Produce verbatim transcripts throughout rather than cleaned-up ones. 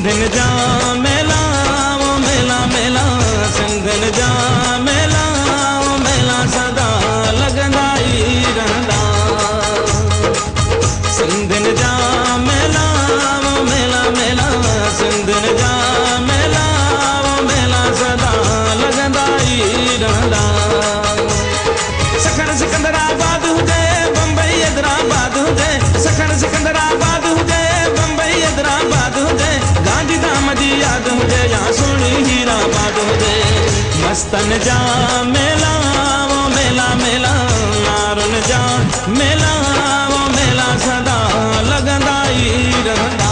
सिंधिन जा मेला वो मेला मेला सिंधिन जा मेला वो मेला सदा लगंदा ई रहंदा सिंधिन जा मेला वो मेला मेला सिंधिन जा मेला वो मेला सदा लगंदा ई रहंदा सखण सिकंदराबाद हुजे बंबई हैदराबाद हुजे सखण सिकंदराबाद हुजे बंबई हैदराबाद हुजे गांधीधाम जी याद हुजे या सोनी हीराबाद हुजे मस्तन जा मेला वो मेला मेला नारुन जा मेला वो मेला सदा लगंदा ई रहंदा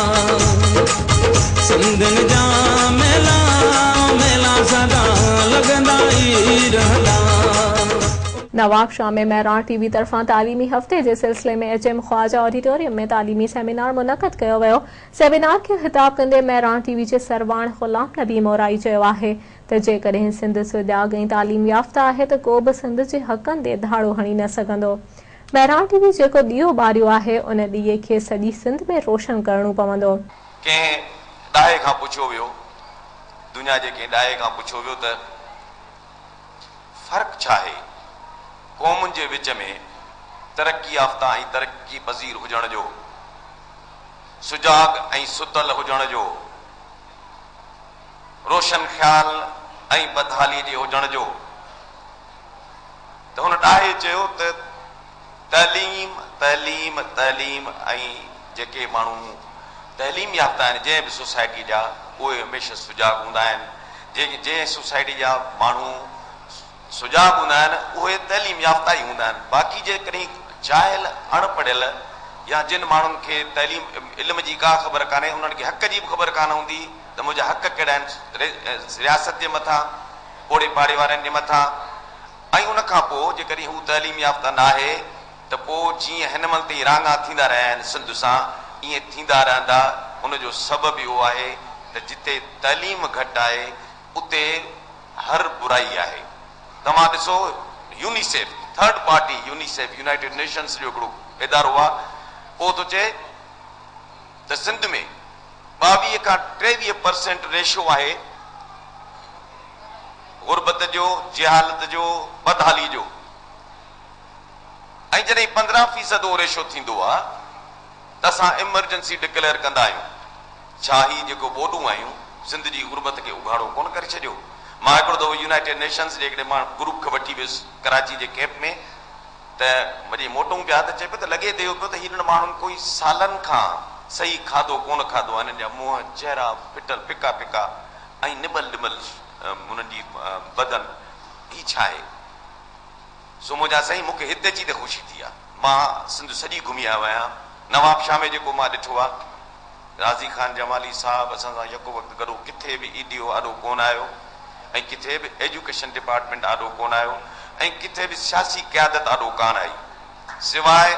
सिंधिन जा मेला वो मेला सदा लगंदा ई रहंदा। नवाब शाह में महरान टीवी तरफा तालीमी हफ्ते के सिलसिले में एच एम ख्वाजा ऑडिटोरियम में तालीमी सेमिनार मुनक़द किया वियो। सेमिनार के खिताब कंदे महरान टीवी के सरवाण गुलाम नबी मोराई चयो आहे त जेकॾहिं सिंध सुजाग ऐं तालीम याफ़्ता आहे त को बि सिंध जे हक़नि ते धाड़ो हणी न सघंदो। महरान टीवी जेको ॾीओ ॿारियो आहे उन ॾीए खे सॼी सिंध में रोशन करणो पवंदो। कंहिं ॾाहे खां पुछियो वियो दुनिया जे कंहिं ॾाहे खां पुछियो वियो त फ़र्क़ु छा आहे क़ौमुनि जे विच में तरक्की याफ़्ता ऐं तरक्की पज़ीर हुजण जो सुजाग ऐं सुतल हुजण जो रोशन ख़्याल ऐं बदहाली जे हुजण जो त हुन ॾाहे चयो त तइलीम तइलीम तइलीम ऐं जेके माण्हू तइलीम याफ़्ता आहिनि जंहिं बि सोसाइटी जा उहे हमेशह सुजाग हूंदा आहिनि जंहिं जंहिं सोसाइटी जा माण्हू सुजाग हूंदा आहिनि उहे तइलीम याफ़्ता ई हूंदा आहिनि। बाक़ी जेकॾहिं जाहिल अणपढ़ियल या जिन माण्हुनि खे तइलीम इल्म जी का ख़बर कान्हे उन्हनि खे हक़ जी बि ख़बर कान हूंदी त मुंहिंजा हक़ कहिड़ा आहिनि रियासत जे मथां ओड़े पाड़े वारनि जे मथां ऐं उन खां पोइ जेकॾहिं हू तइलीम याफ़्ता न आहे त पोइ जीअं हिन महिल ताईं रांगा थींदा रहिया आहिनि सिंध सां ईअं थींदा रहंदा। उनजो सबबु इहो आहे त जिते तइलीम घटि आहे उते हर बुराई आहे। तव्हां ॾिसो UNICEF third party UNICEF United Nations जो हिकिड़ो इदारो आहे पोइ थो चए त सिंध में ॿावीह खां टेवीह परसेंट रेशो आहे गुरबत जो जहालत जो बदहाली जो ऐं जॾहिं पंद्रहं फीसद उहो रेशो थींदो आहे त असां इमरजेंसी डिक्लेयर कंदा आहियूं। छा ही जेको बोडूं आहियूं सिंध जी गुरबत खे उघाड़ो कोन करे छॾियो। मां हिकिड़ो दफ़ो यूनाइटेड नेशंस जे हिकिड़े मां ग्रुप खे वठी वियुसि कराची जे कैंप में त वरी मोटूं पिया त चए पियो त लॻे थियो पियो त हिननि माण्हुनि कोई सालनि खां सही खाधो कोन खाधो आहे। हिननि जा मुंहं चहिरा फिटल पिका पिका ऐं निबल निबल हुननि जी बदन ही छा आहे। सो मुंहिंजा साईं मूंखे हिते जी त ख़ुशी थी आहे। मां सिंध सॼी घुमी आयो आहियां। नवाब शाह में जेको मां ॾिठो आहे राज़ी ख़ान जमाली साहब असां सां यको वक़्तु गॾो किथे बि ईडियो आॾो कोन आयो ऐं किथे बि एजुकेशन डिपार्टमेंट आॾो कोन आयो ऐं किथे बि सियासी क़यादत आॾो कान आई सवाइ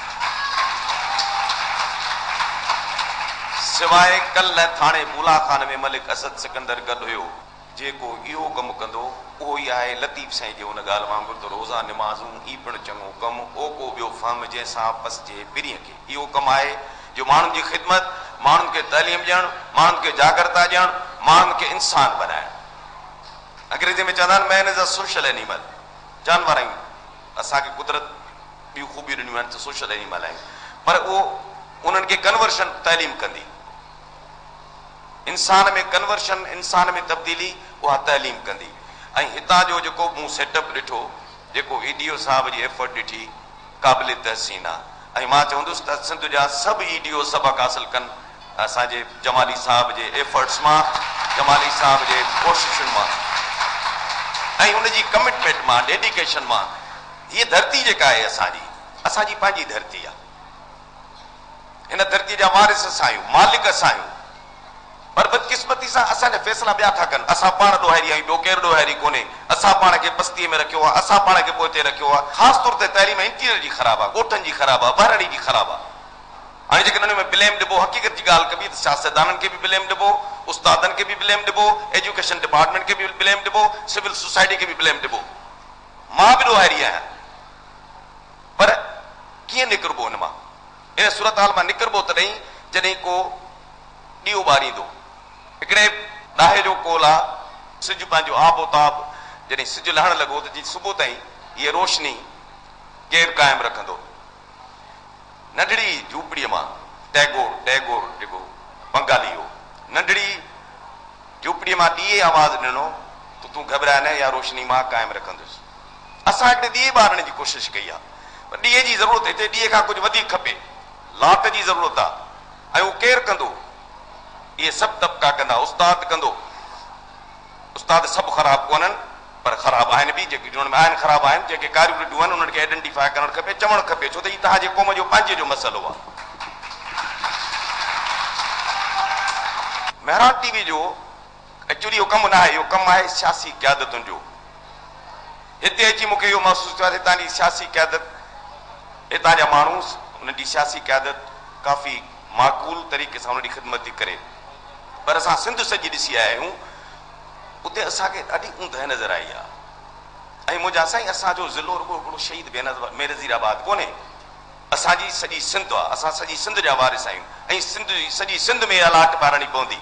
सवाइ कल्ह थाणे बुला खान में मलिक असद सिकंदर गॾु हुयो जेको इहो कमु कंदो उहो ई आहे लतीफ़ साईं जे हुन ॻाल्हि वांगुरु त रोज़ा निमाज़ूं ई पिणु चङो कमु ओ को ॿियो फहम जंहिंसां पसिजे पीढ़ीअ खे इहो कमु आहे जो माण्हुनि जी ख़िदमत माण्हुनि खे तइलीम ॾियणु माण्हुनि खे जागरता ॾियणु माण्हुनि खे इंसान बनाइणु। अंग्रेजी में चवंदा आहिनि man is a social animal जानवर आहियूं असांखे कुदरत ॿियूं ख़ूबियूं ॾिनियूं आहिनि त सोशल एनिमल आहियूं पर उहो उन्हनि खे कन्वर्शन तइलीम कंदी इंसान में कन्वर्शन इंसान में तब्दीली उहा तइलीम कंदी। ऐं हितां जो जेको मूं सेटअप ॾिठो जेको ईडीओ साहब जी एफर्ट ॾिठी क़ाबिल तहसीन आहे ऐं मां चवंदुसि त सिंध जा सभु ईडीओ सबक़ हासिल कनि असांजे जमाली साहब जे एफर्ट्स मां जमाली साहब जे कोशिशुनि मां ऐं हुनजी कमिटमेंट मां डेडिकेशन मां। हीअ धरती जेका आहे असांजी असांजी पंहिंजी धरती आहे हिन धरती जा वारिस असां आहियूं मालिक असां आहियूं पर बदकिस्मती सां असांजा फैसला ॿिया था कनि। असां पाण ॾोहारी आहियूं ॿियो केरु ॾोहारी कोन्हे। असां पाण खे बस्तीअ में रखियो आहे असां पाण खे पोइ रखियो आहे। ख़ासि तौर ते तइलीम इंटीरियर जी ख़राबु आहे ॻोठनि जी ख़राबु आहे बहिरड़ी जी ख़राबु आहे। हाणे जेकॾहिं हुन में ब्लेम ॾिबो हक़ीक़त जी ॻाल्हि कबी त सियासतदाननि खे बि ब्लेम ॾिबो उस्तादनि खे बि ब्लेम ॾिबो एजुकेशन डिपार्टमेंट खे बि ब्लेम ॾिबो सिविल सोसाइटी खे बि ब्लेम ॾिबो। मां बि ॾोहारी आहियां पर कीअं निकिरबो हिन मां इन सूरत हाल मां निकिरबो तॾहिं जॾहिं को ॾीओ ॿारींदो। हिकिड़े ॾाहे जो कोल आहे, सिज पंहिंजो आबो ताब जॾहिं सिज लहण लॻो त जी सुबुह ताईं इहा रोशनी केरु क़ाइमु रखंदो। नंढड़ी झूपड़ीअ मां टैगोर टैगोर जेको बंगाली हो, नंढड़ी झूपड़ीअ मां ॾीए आवाज़ ॾिनो त तूं घबराए न, या रोशनी मां क़ाइमु रखंदुसि। असां हिकिड़े ॾीए ॿारण जी कोशिशि कई आहे, पर ॾीए जी ज़रूरत हिते ॾीए खां कुझु वधीक खपे, लाट जी ज़रूरत आहे। ऐं उहो केरु कंदो? इहे सभु तबिका कंदा, उस्ताद कंदो। उस्ताद सभु ख़राबु कोन्हनि, पर ख़राबु आहिनि बि, जेके जिन में आहिनि ख़राबु आहिनि। जेके कारीगरूं आहिनि उन्हनि खे आइडेंटिफाई करणु खपे, चवणु खपे, छो त हीउ तव्हांजे क़ौम जो पंहिंजे जो मसइलो आहे। महरान टीवी जो एक्चुअली इहो कमु न आहे, इहो कमु आहे सियासी क़यादतुनि जो। हिते अची मूंखे इहो महसूसु थियो आहे हितां जी सियासी क़यादत, हितां जा माण्हू उन्हनि जी सियासी क़यादत काफ़ी माक़ूल तरीक़े सां उन जी ख़िदमत थी करे। पर असां सिंध सॼी ॾिसी आया आहियूं, उते असांखे ॾाढी ऊंदहि नज़र आई आहे। ऐं मुंहिंजा साईं, असांजो ज़िलो रुॻो हिकिड़ो शहीद बेनज़ीराबाद कोन्हे, असांजी सॼी सिंध आहे, असां सॼी सिंध जा वारिस आहियूं। ऐं सिंध सॼी सिंध में अलाट ॿारणी पवंदी।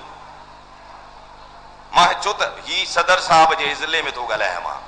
मां छो त ही सदर साहब जे ज़िले में थो ॻाल्हायां मां,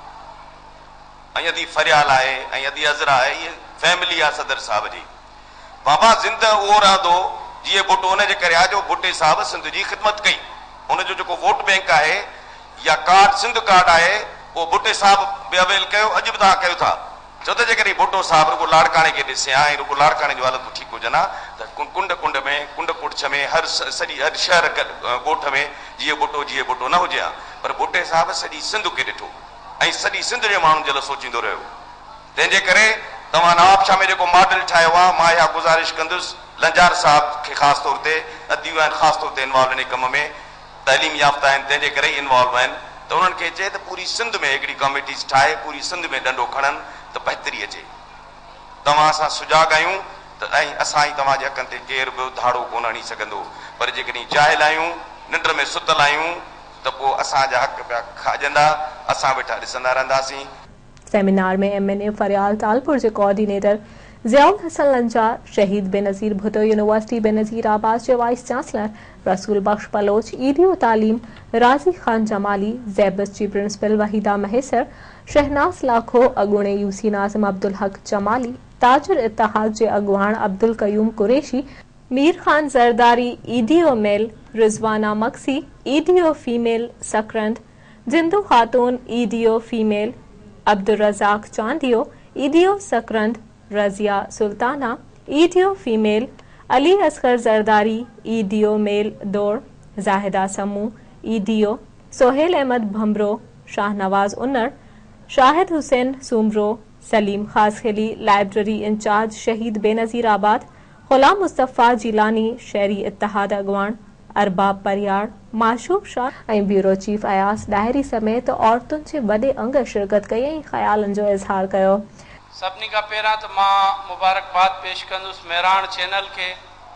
ऐं अदी फरियाल आहे ऐं अदी अज़रा आहे, इहे फैमिली आहे सदर साहब जी। बाबा ज़िंद उहो रहंदो जीअं भुट्टो, हुनजे करे आहे जो भुट्टे साहब सिंध जी ख़िदमत कई। हुनजो जेको वोट बैंक आहे या कार्ड सिंध कार्ड आहे, उहो भुट्टे साहब बि अवेल कयो, अॼु बि तव्हां कयो था। छो त जेकॾहिं भुट्टो साहब रुॻो लाड़काणे खे ॾिसे हा, ऐं रुॻो लाड़काणे जूं हालतूं ठीकु हुजनि हा, त कुंड कुंड में कुंड कुड़छ में हर सॼी हर शहर ॻोठ में जीअं भुट्टो जीअं भुट्टो न हुजे हा। पर भुट्टे साहब सॼी सिंध खे ॾिठो ऐं सॼी सिंध जे माण्हुनि जे लाइ सोचींदो रहियो। तंहिंजे करे तव्हां नवाब शाह में जेको मॉडल ठाहियो आहे, मां इहा गुज़ारिश कंदुसि लंजार साहब खे ख़ासि तौर ते, अदियूं आहिनि ख़ासि तौर ते इन्वॉल्व इन कम में, तइलीम याफ़्ता आहिनि, तंहिंजे करे ई इन्वॉल्व आहिनि। त उन्हनि खे चए त पूरी सिंध में हिकिड़ी कमिटीज़ ठाहे, पूरी सिंध में डंडो खणनि त बहितरी अचे। तव्हां असां सुजाग आहियूं त ऐं असां ई तव्हांजे हक़नि ते केरु बि धाड़ो कोन हणी सघंदो। पर जेकॾहिं जाहिल आहियूं, निंड में सुतल आहियूं, त पोइ असांजा हक़ पिया खाजंदा, असां वेठा ॾिसंदा रहंदासीं। सेमिनार में M N A Fariyal Talpur के कोऑर्डिनेटर ज़ियाउल हसन लंजार, शहीद बेनज़ीर भुट्टो यूनिवर्सिटी बेनज़ीराबाद के वाइस चांसलर रसूल बख्श बलोच, ईडीओ तालीम राजी खान जमाली, ज़ैबस की प्रिंसिपल वहीदा महेसर, शहनाज लाखो, अगुणे यूसी नाज़िम अब्दुल हक जमाली, ताजर इत्तेहाद के अगवान Abdul Qayyum Qureshi, Mir Khan Zardari, EDO male Rizwana Maksi, EDO female Sakrand, Jindu Khatoon, EDO female Abdul Razzaq Chandio, EDO Sakrand Razia Sultana, EDO female Ali Asghar Zardari, EDO male दौड़ Zahida Samoo, EDO Sohail Ahmed Bhamro, Shahnawaz Unnar, Shahid Hussain Soomro, Saleem Khaskheli, library incharge Shaheed Benazirabad, गुलाम मुस्तफ़ा जिलानी, शहरी इत्तेहाद अगवान अरबाब परियार, माशूब शाह ऐं ब्यूरो चीफ अयास डायरी समेत औरतुनि जे वॾे अंग शिरकत कई ऐं ख़यालनि जो इज़हार कयो। सभिनी खां पहिरियां त मां मुबारकबाद पेश कंदुसि मेहरान चैनल खे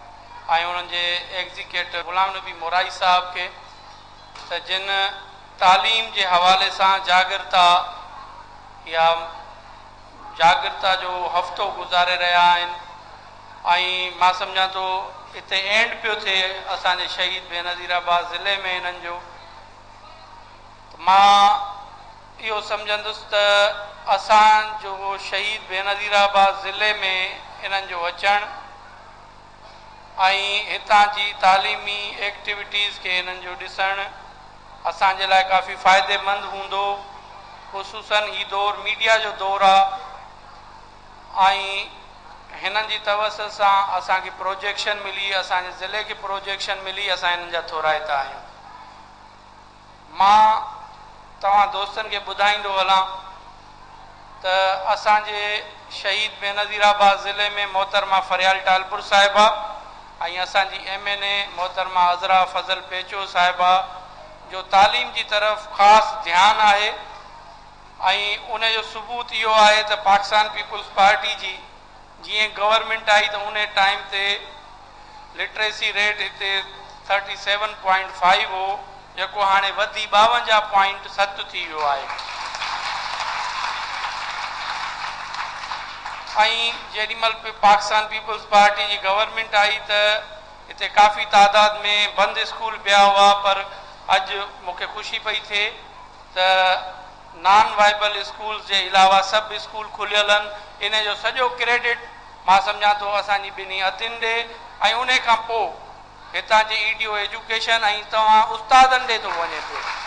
ऐं उन्हनि जे एग्ज़ीक्यूटिव गुलाम नबी मोराई साहब खे, त जिन तालीम जे हवाले सां जागरता या जागरता जो हफ़्तो गुज़ारे रहिया आहिनि। ऐं मां सम्झां थो हिते एंड पियो थिए असांजे शहीद बेनज़ीराबाद ज़िले में हिननि जो। मां इहो सम्झंदुसि त असांजो शहीद बेनज़ीराबाद ज़िले में इन्हनि जो अचणु ऐं हितां जी तालीमी एक्टिविटीज़ खे हिननि जो ॾिसणु असांजे लाइ काफ़ी फ़ाइदेमंद हूंदो। ख़ुसूसन ही दौर मीडिया जो दौर आहे ऐं हिननि जी तवसत सां असांखे प्रोजेक्शन मिली, असांजे ज़िले खे प्रोजेक्शन मिली, असां हिननि जा थोराइता आहियूं। मां तव्हां दोस्तनि खे ॿुधाईंदो हलां त असांजे शहीद बेनज़ीराबाद ज़िले में मोहतरमा फरियाल तालपुर साहिबा ऐं असांजी एम एन ए मोहतरमा अज़रा फज़ल पेचो साहिबा जो तालीम जी तरफ़ ख़ासि ध्यानु आहे। ऐं उन जो सबूत इहो आहे त पाकिस्तान पीपुल्स पार्टी जी जीअं गवर्नमेंट आई त उन टाइम ते लिटरेसी रेट हिते थर्टी सेवन पॉइंट फाइव हो, जेको हाणे वधी ॿावंजाह पॉइंट सत थी वियो आहे। ऐं जेॾीमहिल पाकिस्तान पीपुल्स पार्टी जी गवर्नमेंट आई त हिते काफ़ी तादाद में बंदि स्कूल पिया हुआ, पर अॼु मूंखे ख़ुशी पई थिए त नॉन वाइबल स्कूल जे अलावा सभु स्कूल खुलियल आहिनि। इन जो सॼो क्रेडिट मां सम्झां थो असांजी ॿिन्ही अतियुनि ॾे, ऐं उन खां पोइ हितां जी ई डी ओ एजुकेशन ऐं तव्हां उस्तादनि ॾे थो वञे पियो।